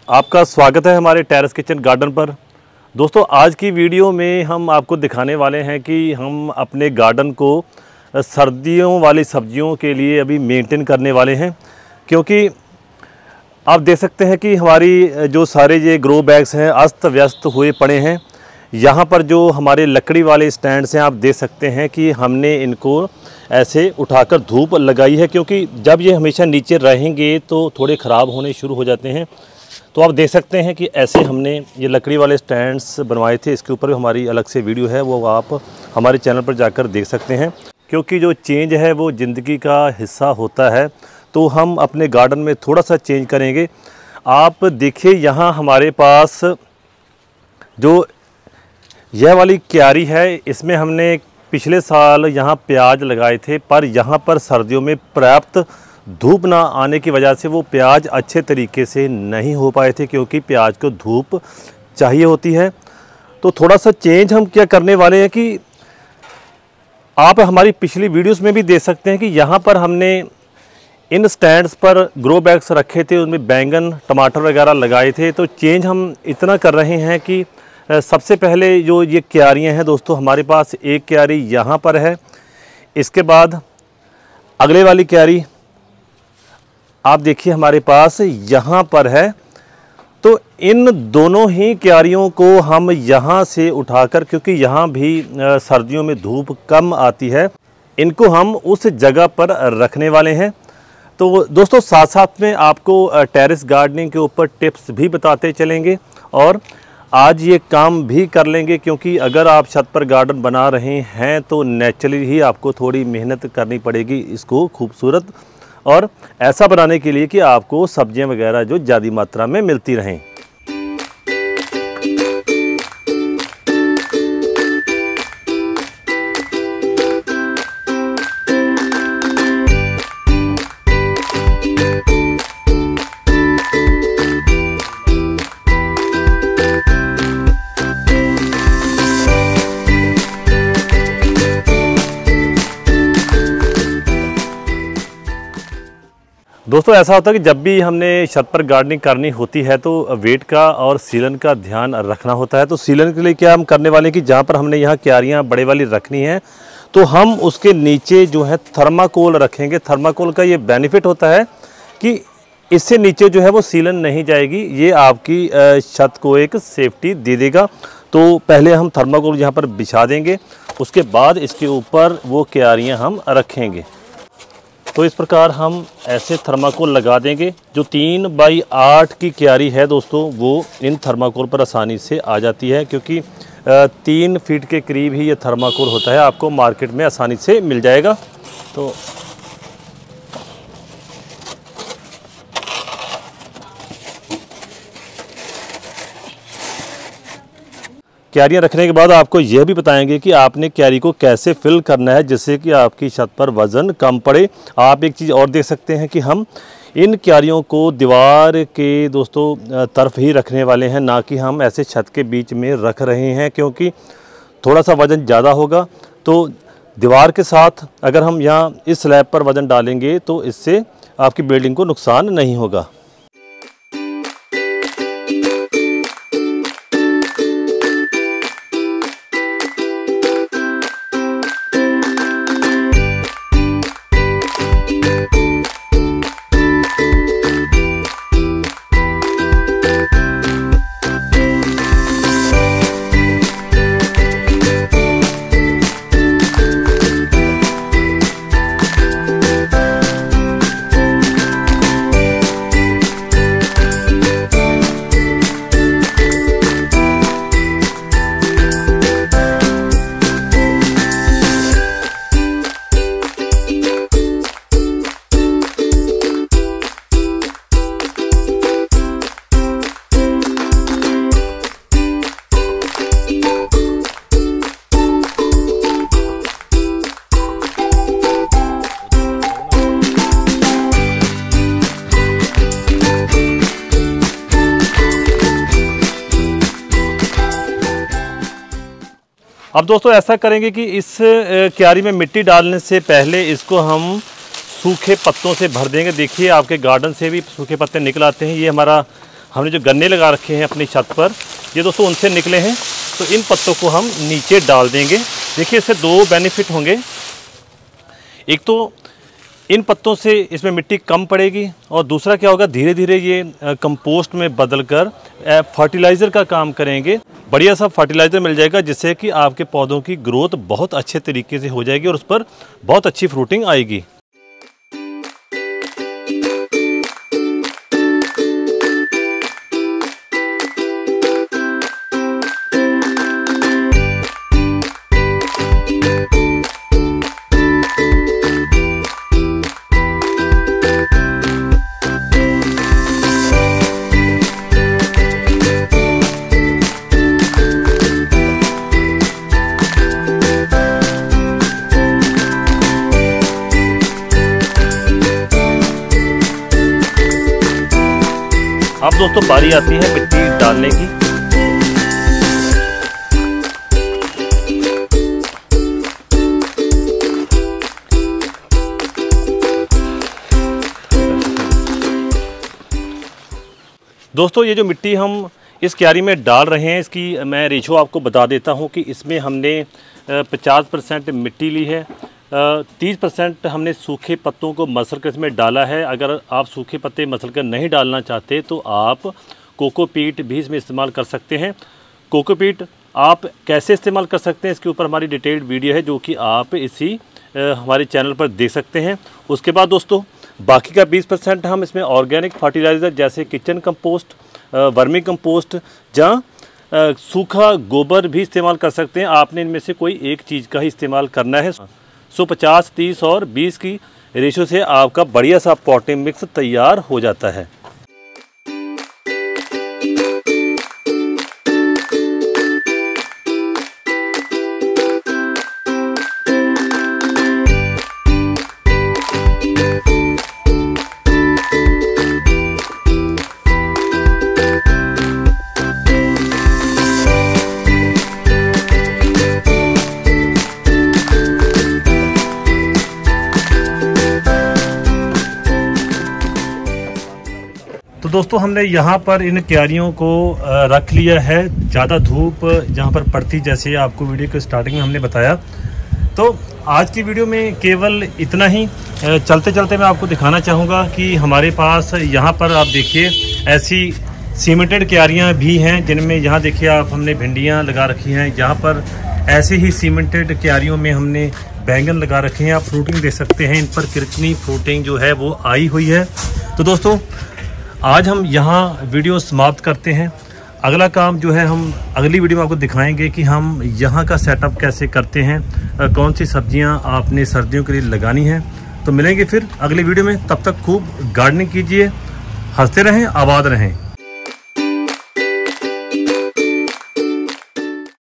आपका स्वागत है हमारे टेरेस किचन गार्डन पर। दोस्तों, आज की वीडियो में हम आपको दिखाने वाले हैं कि हम अपने गार्डन को सर्दियों वाली सब्जियों के लिए अभी मेंटेन करने वाले हैं, क्योंकि आप देख सकते हैं कि हमारी जो सारे ये ग्रो बैग्स हैं अस्त व्यस्त हुए पड़े हैं। यहाँ पर जो हमारे लकड़ी वाले स्टैंड्स हैं, आप देख सकते हैं कि हमने इनको ऐसे उठाकर धूप लगाई है, क्योंकि जब ये हमेशा नीचे रहेंगे तो थोड़े ख़राब होने शुरू हो जाते हैं। तो आप देख सकते हैं कि ऐसे हमने ये लकड़ी वाले स्टैंड्स बनवाए थे। इसके ऊपर हमारी अलग से वीडियो है, वो आप हमारे चैनल पर जाकर देख सकते हैं। क्योंकि जो चेंज है वो ज़िंदगी का हिस्सा होता है, तो हम अपने गार्डन में थोड़ा सा चेंज करेंगे। आप देखिए, यहाँ हमारे पास जो यह वाली क्यारी है, इसमें हमने पिछले साल यहाँ प्याज लगाए थे, पर यहाँ पर सर्दियों में पर्याप्त धूप ना आने की वजह से वो प्याज अच्छे तरीके से नहीं हो पाए थे, क्योंकि प्याज को धूप चाहिए होती है। तो थोड़ा सा चेंज हम क्या करने वाले हैं कि आप हमारी पिछली वीडियोस में भी देख सकते हैं कि यहाँ पर हमने इन स्टैंड्स पर ग्रो बैग्स रखे थे, उनमें बैंगन टमाटर वगैरह लगाए थे। तो चेंज हम इतना कर रहे हैं कि सबसे पहले जो ये क्यारियाँ हैं दोस्तों, हमारे पास एक क्यारी यहाँ पर है, इसके बाद अगले वाली क्यारी आप देखिए हमारे पास यहाँ पर है। तो इन दोनों ही क्यारियों को हम यहाँ से उठाकर, क्योंकि यहाँ भी सर्दियों में धूप कम आती है, इनको हम उस जगह पर रखने वाले हैं। तो दोस्तों, साथ साथ में आपको टेरेस गार्डनिंग के ऊपर टिप्स भी बताते चलेंगे और आज ये काम भी कर लेंगे, क्योंकि अगर आप छत पर गार्डन बना रहे हैं तो नेचुरली ही आपको थोड़ी मेहनत करनी पड़ेगी इसको खूबसूरत और ऐसा बनाने के लिए कि आपको सब्जियां वगैरह जो ज़्यादा मात्रा में मिलती रहें। दोस्तों, ऐसा होता है कि जब भी हमने छत पर गार्डनिंग करनी होती है तो वेट का और सीलन का ध्यान रखना होता है। तो सीलन के लिए क्या हम करने वाले हैं कि जहाँ पर हमने यहाँ क्यारियाँ बड़े वाली रखनी है, तो हम उसके नीचे जो है थर्माकोल रखेंगे। थर्माकोल का ये बेनिफिट होता है कि इससे नीचे जो है वो सीलन नहीं जाएगी, ये आपकी छत को एक सेफ्टी दे देगा। तो पहले हम थर्माकोल यहाँ पर बिछा देंगे, उसके बाद इसके ऊपर वो क्यारियाँ हम रखेंगे। तो इस प्रकार हम ऐसे थर्माकोल लगा देंगे। जो 3 बाई 8 की क्यारी है दोस्तों, वो इन थर्माकोल पर आसानी से आ जाती है, क्योंकि 3 फीट के करीब ही ये थर्माकोल होता है, आपको मार्केट में आसानी से मिल जाएगा। तो क्यारियाँ रखने के बाद आपको यह भी बताएंगे कि आपने क्यारी को कैसे फिल करना है, जिससे कि आपकी छत पर वज़न कम पड़े। आप एक चीज़ और देख सकते हैं कि हम इन क्यारियों को दीवार के दोस्तों तरफ ही रखने वाले हैं, ना कि हम ऐसे छत के बीच में रख रहे हैं, क्योंकि थोड़ा सा वज़न ज़्यादा होगा। तो दीवार के साथ अगर हम यहाँ इस स्लैब पर वज़न डालेंगे तो इससे आपकी बिल्डिंग को नुकसान नहीं होगा। अब दोस्तों ऐसा करेंगे कि इस क्यारी में मिट्टी डालने से पहले इसको हम सूखे पत्तों से भर देंगे। देखिए आपके गार्डन से भी सूखे पत्ते निकल आते हैं। ये हमारा हमने जो गन्ने लगा रखे हैं अपनी छत पर, ये दोस्तों उनसे निकले हैं। तो इन पत्तों को हम नीचे डाल देंगे। देखिए इससे दो बेनिफिट होंगे। एक तो इन पत्तों से इसमें मिट्टी कम पड़ेगी और दूसरा क्या होगा, धीरे धीरे ये कंपोस्ट में बदलकर फर्टिलाइज़र का काम करेंगे। बढ़िया सा फर्टिलाइज़र मिल जाएगा जिससे कि आपके पौधों की ग्रोथ बहुत अच्छे तरीके से हो जाएगी और उस पर बहुत अच्छी फ्रूटिंग आएगी। अब दोस्तों बारी आती है मिट्टी डालने की। दोस्तों ये जो मिट्टी हम इस क्यारी में डाल रहे हैं, इसकी मैं रेशो आपको बता देता हूं कि इसमें हमने 50% मिट्टी ली है, 30% हमने सूखे पत्तों को मसल कर इसमें डाला है। अगर आप सूखे पत्ते मसल कर नहीं डालना चाहते तो आप कोकोपीट भी इसमें इस्तेमाल कर सकते हैं। कोकोपीट आप कैसे इस्तेमाल कर सकते हैं इसके ऊपर हमारी डिटेल्ड वीडियो है जो कि आप इसी हमारे चैनल पर देख सकते हैं। उसके बाद दोस्तों बाकी का 20% हम इसमें ऑर्गेनिक फर्टिलाइज़र जैसे किचन कंपोस्ट, वर्मी कंपोस्ट या सूखा गोबर भी इस्तेमाल कर सकते हैं। आपने इनमें से कोई एक चीज़ का ही इस्तेमाल करना है। 50, 30 और 20 की रेशो से आपका बढ़िया सा पॉटिंग मिक्स तैयार हो जाता है। तो दोस्तों हमने यहाँ पर इन क्यारियों को रख लिया है। ज़्यादा धूप जहाँ पर पड़ती, जैसे आपको वीडियो के स्टार्टिंग में हमने बताया। तो आज की वीडियो में केवल इतना ही। चलते चलते मैं आपको दिखाना चाहूँगा कि हमारे पास यहाँ पर आप देखिए ऐसी सीमेंटेड क्यारियाँ भी हैं जिनमें यहाँ देखिए आप हमने भिंडियाँ लगा रखी हैं। यहाँ पर ऐसे ही सीमेंटेड क्यारियों में हमने बैंगन लगा रखे हैं। आप फ्रूटिंग देख सकते हैं, इन पर कितनी फ्रूटिंग जो है वो आई हुई है। तो दोस्तों आज हम यहाँ वीडियो समाप्त करते हैं। अगला काम जो है हम अगली वीडियो में आपको दिखाएंगे कि हम यहाँ का सेटअप कैसे करते हैं, कौन सी सब्जियाँ आपने सर्दियों के लिए लगानी है। तो मिलेंगे फिर अगली वीडियो में, तब तक खूब गार्डनिंग कीजिए, हंसते रहें, आबाद रहें।